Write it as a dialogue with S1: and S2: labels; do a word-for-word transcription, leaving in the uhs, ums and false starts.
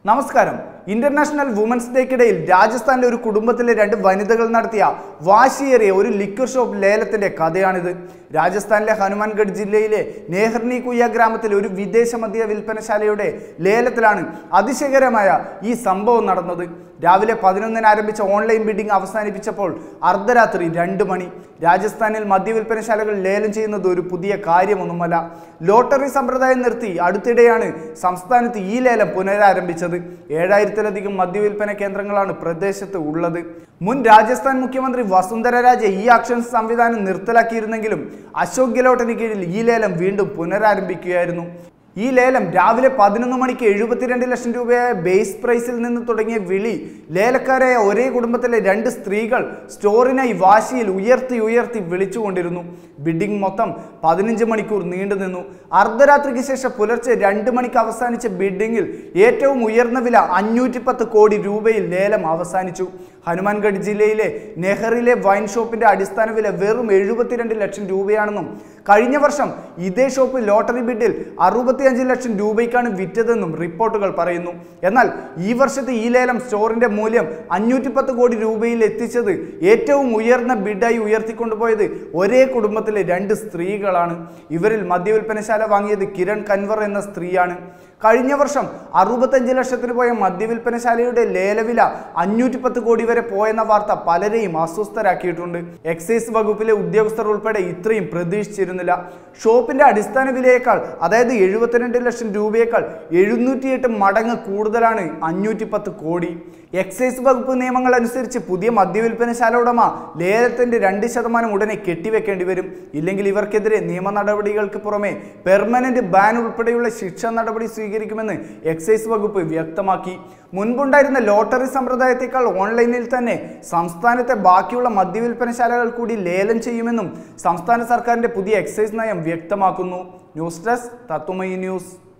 S1: നമസ്കാരം. International women's ഡേക്കിടയിൽ രാജസ്ഥാനിലെ ഒരു കുടുംബത്തിലെ രണ്ട് വനിതകൾ നടത്തിയ വാശിയേറിയ ഒരു ലിക്വർ ഷോപ്പ് ലേലത്തിന്റെ കഥയാണിത്. രാജസ്ഥാനിലെ ഹനുമാൻഗഡ് ജില്ലയിലെ നെഹ്ർനി കുയ്യ ഗ്രാമത്തിലെ ഒരു വിദേശ മദ്യ വിൽപ്പനശാലയുടെ ലേലത്തിലാണ് അതിശയകരമായ ഈ സംഭവം നടന്നത്. രാവിലെ പതിനൊന്നിന് ആരംഭിച്ച ഓൺലൈൻ ബിഡിംഗ് അവസാനിപ്പിച്ചപ്പോൾ അർദ്ധരാത്രി രണ്ട് മണി. രാജസ്ഥാനിൽ മദ്യവിൽപ്പനശാലകൾ ലേലം ചെയ്യുന്നത് ഒരു പുതിയ കാര്യമൊന്നുമല്ല. ലോട്ടറി സമ്പ്രദായം നിർത്തി അടുത്തിടെയാണ് സംസ്ഥാനത്ത് ഈ ലേലം പുനരാരംഭിച്ചത്. ഏഴായിരത്തിലധികം മദ്യവിൽപ്പന കേന്ദ്രങ്ങളാണ് പ്രദേശത്ത് ഉള്ളത്. മുൻ രാജസ്ഥാൻ മുഖ്യമന്ത്രി വസുന്ധര രാജെ ഈ ആക്ഷൻ സംവിധാനം നിർത്തലാക്കിയിരുന്നെങ്കിലും അശോക് ഗെഹ്ലോട്ടിന് കീഴിൽ ഈ ലേലം വീണ്ടും പുനരാരംഭിക്കുകയായിരുന്നു. ഈ ലേലം രാവിലെ പതിനൊന്ന് മണിക്ക് എഴുപത്തിരണ്ട് ലക്ഷം രൂപയായ ബേസ് പ്രൈസിൽ നിന്ന് തുടങ്ങിയ വിളി ലേലക്കാരായ ഒരേ കുടുംബത്തിലെ രണ്ട് സ്ത്രീകൾ സ്റ്റോറിനായി വാശിയിൽ ഉയർത്തി ഉയർത്തി വിളിച്ചുകൊണ്ടിരുന്നു. ബിഡിംഗ് മൊത്തം പതിനഞ്ച് മണിക്കൂർ നീണ്ടു നിന്നു. അർദ്ധരാത്രിക്ക് ശേഷം പുലർച്ചെ രണ്ട് മണിക്ക് അവസാനിച്ച ബിഡിംഗിൽ ഏറ്റവും ഉയർന്ന വില അഞ്ഞൂറ്റി പത്ത് കോടി രൂപയിൽ ലേലം അവസാനിച്ചു. ഹനുമാൻഗഡ് ജില്ലയിലെ നെഹ്റിലെ വൈൻ ഷോപ്പിന്റെ അടിസ്ഥാന വില വെറും എഴുപത്തിരണ്ട് ലക്ഷം രൂപയാണെന്നും കഴിഞ്ഞ വർഷം ഇതേ ഷോപ്പ് ലോട്ടറി ബിഡിൽ അറുപത്തിയഞ്ച് ലക്ഷം രൂപയ്ക്കാണ് വിറ്റതെന്നും റിപ്പോർട്ടുകൾ പറയുന്നു. എന്നാൽ ഈ വർഷത്തെ ഈ ലേലം സ്റ്റോറിന്റെ മൂല്യം അഞ്ഞൂറ്റി പത്ത് കോടി രൂപയിൽ എത്തിച്ചത് ഏറ്റവും ഉയർന്ന ബിഡായി ഉയർത്തിക്കൊണ്ടുപോയത് ഒരേ കുടുംബത്തിലെ രണ്ട് സ്ത്രീകളാണ്. ഇവരിൽ മദ്യവിൽപ്പനശാല വാങ്ങിയത് കിരൺ കൻവർ എന്ന സ്ത്രീയാണ്. കഴിഞ്ഞ വർഷം അറുപത്തഞ്ച് ലക്ഷത്തിന് പോയ മദ്യവിൽപ്പനശാലയുടെ ലേലവില അഞ്ഞൂറ്റി പത്ത് കോടി വരെ പോയെന്ന വാർത്ത പലരെയും അസ്വസ്ഥരാക്കിയിട്ടുണ്ട്. എക്സൈസ് വകുപ്പിലെ ഉദ്യോഗസ്ഥർ ഉൾപ്പെടെ ഇത്രയും പ്രതീക്ഷിച്ചിരുന്നില്ല. ഷോപ്പിന്റെ അടിസ്ഥാന വിലയേക്കാൾ, അതായത് എഴുപത്തിരണ്ട് ലക്ഷം രൂപയേക്കാൾ എഴുന്നൂറ്റിയെട്ട് മടങ്ങ് കൂടുതലാണ് അഞ്ഞൂറ്റി പത്ത് കോടി. എക്സൈസ് വകുപ്പ് നിയമങ്ങൾ അനുസരിച്ച് പുതിയ മദ്യവിൽപ്പനശാല ഉടമ ലേലത്തിന്റെ രണ്ട് ശതമാനം ഉടനെ കെട്ടിവെക്കേണ്ടി വരും. ഇല്ലെങ്കിൽ ഇവർക്കെതിരെ നിയമ നടപടികൾക്ക് പുറമെ പെർമനന്റ് ബാൻ ഉൾപ്പെടെയുള്ള ശിക്ഷാ നടപടി സ്വീകരിക്കുമെന്ന് എക്സൈസ് വകുപ്പ് വ്യക്തമാക്കി. മുൻപുണ്ടായിരുന്ന ലോട്ടറി സമ്പ്രദായത്തെക്കാൾ ഓൺലൈനിൽ തന്നെ സംസ്ഥാനത്തെ ബാക്കിയുള്ള മദ്യവിൽപ്പനശാലകൾ കൂടി ലേലം ചെയ്യുമെന്നും സംസ്ഥാന സർക്കാരിന്റെ പുതിയ എക്സൈസ് നയം വ്യക്തമാക്കുന്നു. News desk Tatwamayi news.